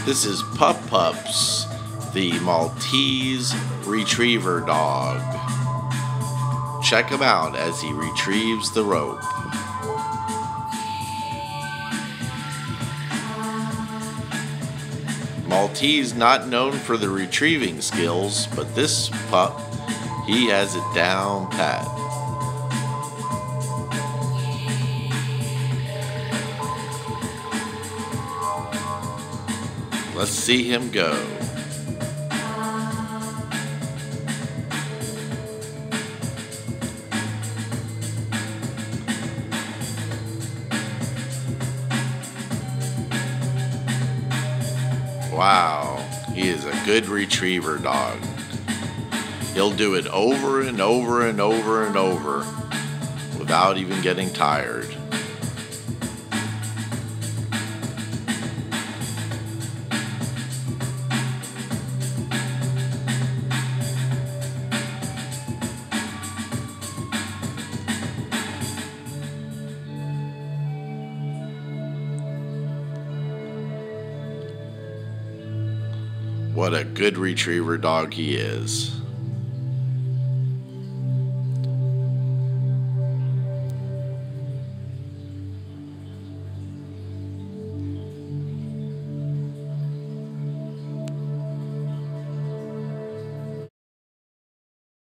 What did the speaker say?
This is Pup Pups, the Maltese Retriever dog. Check him out as he retrieves the rope. Maltese not known for the retrieving skills, but this pup, he has it down pat. Let's see him go. Wow, he is a good retriever dog. He'll do it over and over and over and over without even getting tired. What a good retriever dog he is.